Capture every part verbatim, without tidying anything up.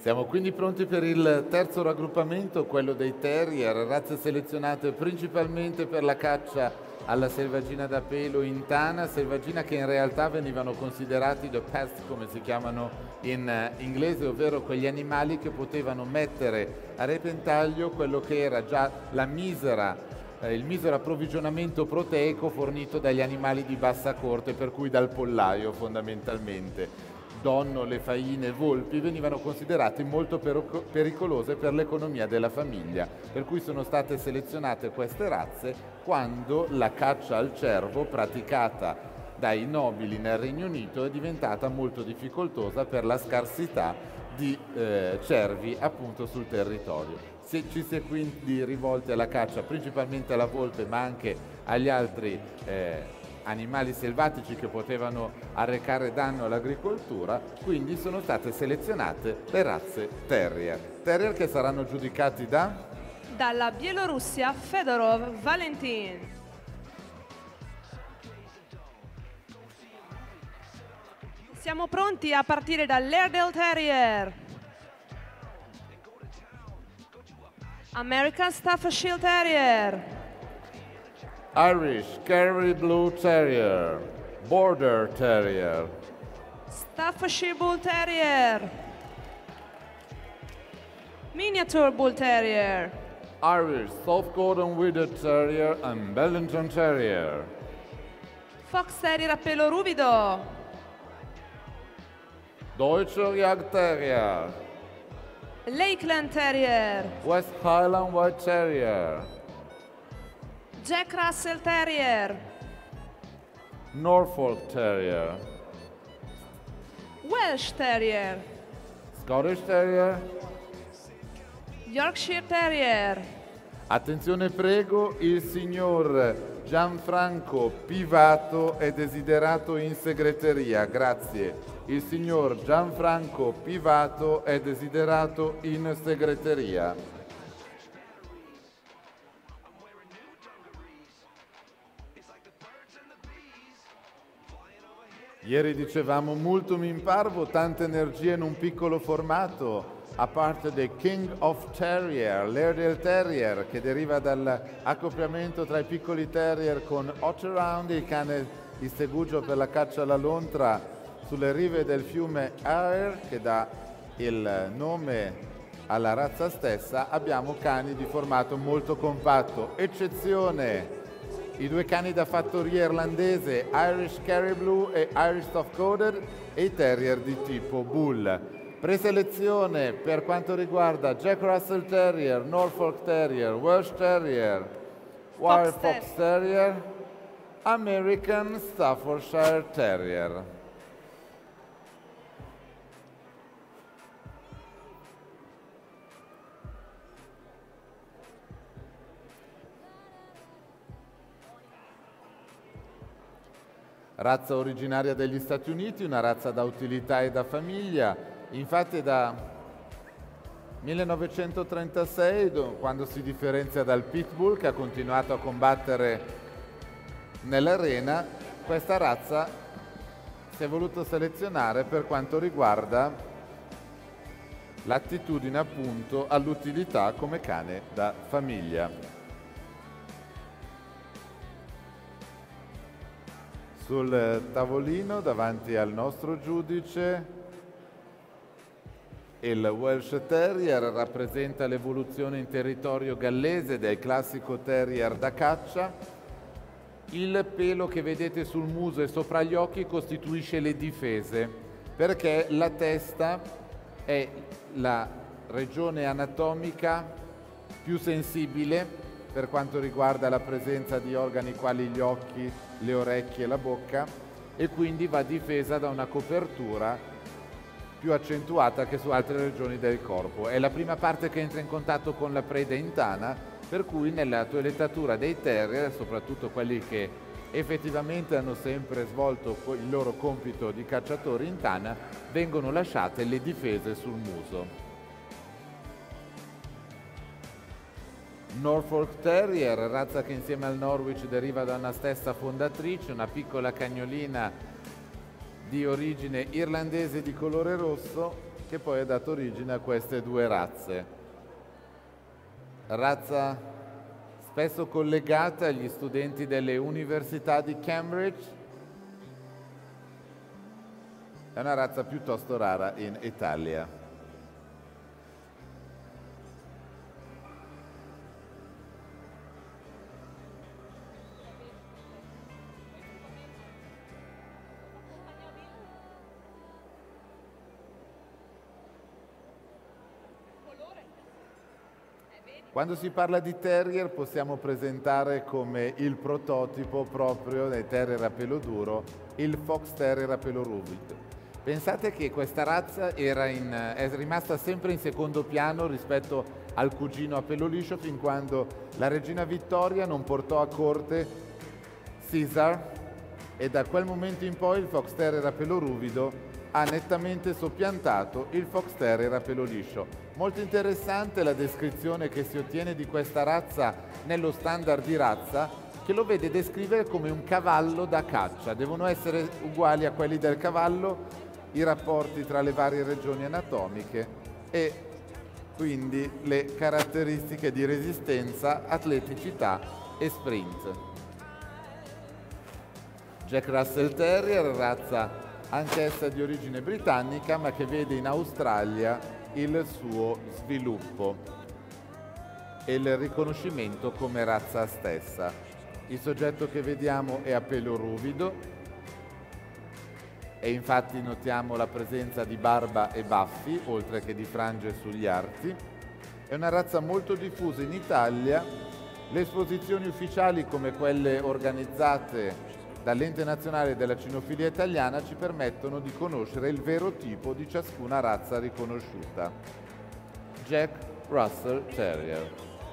Siamo quindi pronti per il terzo raggruppamento, quello dei terrier, razze selezionate principalmente per la caccia alla selvaggina da pelo in tana, selvaggina che in realtà venivano considerati the pest, come si chiamano in inglese, ovvero quegli animali che potevano mettere a repentaglio quello che era già la misera, eh, il misero approvvigionamento proteico fornito dagli animali di bassa corte, per cui dal pollaio fondamentalmente. Donnole, faine, volpi venivano considerate molto pericolose per l'economia della famiglia, per cui sono state selezionate queste razze quando la caccia al cervo praticata dai nobili nel Regno Unito è diventata molto difficoltosa per la scarsità di eh, cervi appunto sul territorio. Se ci si è quindi rivolti alla caccia principalmente alla volpe, ma anche agli altri eh, animali selvatici che potevano arrecare danno all'agricoltura, quindi sono state selezionate le razze terrier. Terrier che saranno giudicati da? Dalla Bielorussia, Fedorov Valentin. Siamo pronti a partire dall'Airedale Terrier. American Staffordshire Terrier. Irish Kerry Blue Terrier, Border Terrier, Staffordshire Bull Terrier, Miniature Bull Terrier, Irish Soft Golden Wheated Terrier and Bellington Terrier, Fox Terrier a pelo ruvido, Deutscher Jagd Terrier, Lakeland Terrier, West Highland White Terrier, Jack Russell Terrier, Norfolk Terrier, Welsh Terrier, Scottish Terrier. Yorkshire Terrier. Attenzione prego, il signor Gianfranco Pivato è desiderato in segreteria, grazie. Il signor Gianfranco Pivato è desiderato in segreteria. Ieri dicevamo multum in parvo, tanta energia in un piccolo formato, a parte del King of Terrier, l'Airedale Terrier, che deriva dall'accoppiamento tra i piccoli terrier con Otterhound, il cane di Segugio per la caccia alla lontra sulle rive del fiume Ayr, che dà il nome alla razza stessa. Abbiamo cani di formato molto compatto, eccezione i due cani da fattoria irlandese Irish Kerry Blue e Irish Soft Coated e i terrier di tipo Bull. Preselezione per quanto riguarda Jack Russell Terrier, Norfolk Terrier, Welsh Terrier, Wire Fox Fox Terrier, American Staffordshire Terrier. Razza originaria degli Stati Uniti, una razza da utilità e da famiglia, infatti da millenovecentotrentasei, quando si differenzia dal Pitbull che ha continuato a combattere nell'arena, questa razza si è voluto selezionare per quanto riguarda l'attitudine appunto all'utilità come cane da famiglia. Sul tavolino davanti al nostro giudice il Welsh Terrier rappresenta l'evoluzione in territorio gallese del classico terrier da caccia. Il pelo che vedete sul muso e sopra gli occhi costituisce le difese, perché la testa è la regione anatomica più sensibile per quanto riguarda la presenza di organi quali gli occhi, le orecchie e la bocca, e quindi va difesa da una copertura più accentuata che su altre regioni del corpo. È la prima parte che entra in contatto con la preda in tana, per cui nella toilettatura dei terrier, soprattutto quelli che effettivamente hanno sempre svolto il loro compito di cacciatori in tana, vengono lasciate le difese sul muso. Norfolk Terrier, razza che insieme al Norwich deriva da una stessa fondatrice, una piccola cagnolina di origine irlandese di colore rosso, che poi ha dato origine a queste due razze. Razza spesso collegata agli studenti delle università di Cambridge, è una razza piuttosto rara in Italia. Quando si parla di terrier possiamo presentare come il prototipo proprio dei terrier a pelo duro il Fox Terrier a pelo ruvido. Pensate che questa razza era in, è rimasta sempre in secondo piano rispetto al cugino a pelo liscio fin quando la regina Vittoria non portò a corte Caesar e da quel momento in poi il Fox Terrier a pelo ruvido ha nettamente soppiantato il Fox Terrier a pelo liscio. Molto interessante la descrizione che si ottiene di questa razza nello standard di razza, che lo vede descrivere come un cavallo da caccia. Devono essere uguali a quelli del cavallo i rapporti tra le varie regioni anatomiche e quindi le caratteristiche di resistenza, atleticità e sprint. Jack Russell Terrier, razza anch'essa di origine britannica, ma che vede in Australia il suo sviluppo e il riconoscimento come razza stessa. Il soggetto che vediamo è a pelo ruvido e infatti notiamo la presenza di barba e baffi, oltre che di frange sugli arti. È una razza molto diffusa in Italia. Le esposizioni ufficiali, come quelle organizzate dall'Ente Nazionale della Cinofilia Italiana, ci permettono di conoscere il vero tipo di ciascuna razza riconosciuta. Jack Russell Terrier.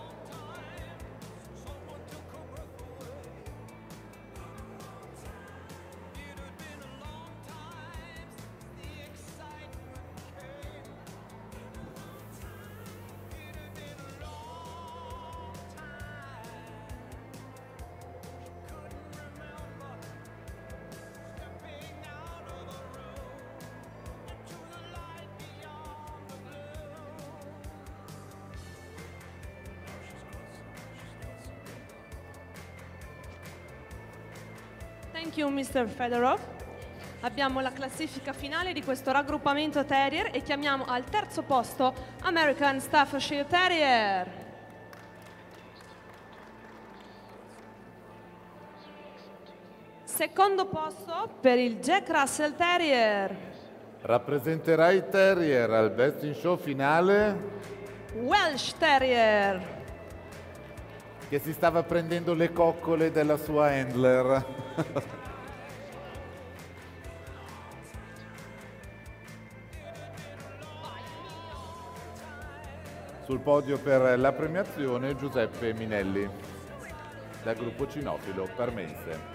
Thank you, mister Fedorov. Abbiamo la classifica finale di questo raggruppamento Terrier e chiamiamo al terzo posto American Staffordshire Terrier. Secondo posto per il Jack Russell Terrier. Rappresenterà i Terrier al Best in Show finale Welsh Terrier, che si stava prendendo le coccole della sua handler. Sul podio per la premiazione Giuseppe Minelli, dal gruppo cinofilo parmense.